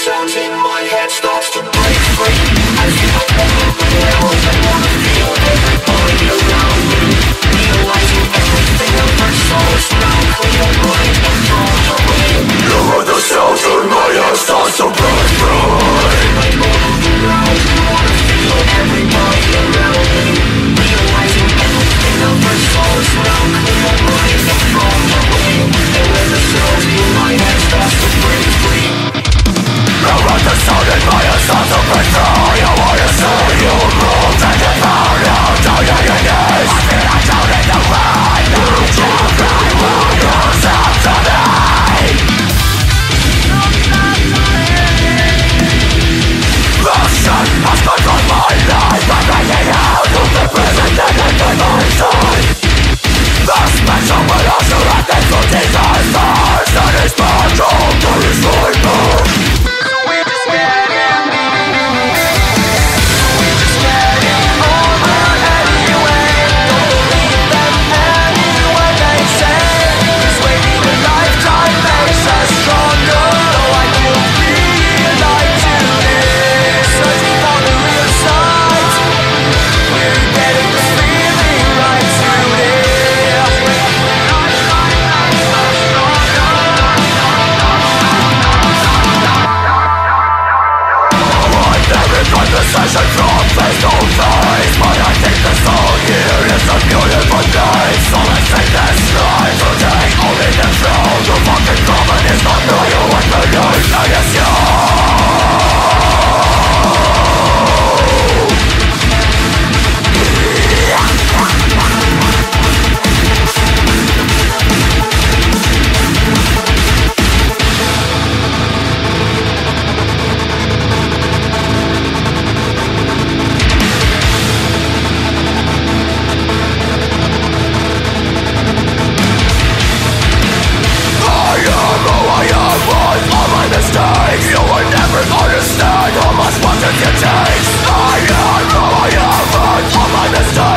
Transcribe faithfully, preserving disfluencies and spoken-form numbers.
sounds in my head starts to break free. I feel everything else, I wanna feel everybody around me. Realizing everything of my soul is now clear, blind and drawn away. You heard the sounds in my head starts to break free. I'm moving around, I wanna feel everybody around me. Realizing everything of my soul is now clear, blind and drawn away. You heard the sounds in my head starts to break free. You heard the sound in my head starts to break free. You wanna see you move and get down, down, down on your knees. I feel like down in the rain. You can't fly, will yourself to me. Passion has controlled my life. I'm breaking out of the prison and into my side. The special will also act as for disasters. That is my job to destroy me. So we just get it. So we just get it over anyway. Don't believe them anyway they say. This waiting a lifetime makes us stronger. Though I feel free alive today. Searching for the real signs. We're getting this feeling right today. Conversation from face to face, but I think the song here is a beautiful day. So let's take this ride today, only the truth. The fucking common is not who you want to believe. That is you. Mistakes, you will never understand how much work it takes. I am who I am and all my mistakes.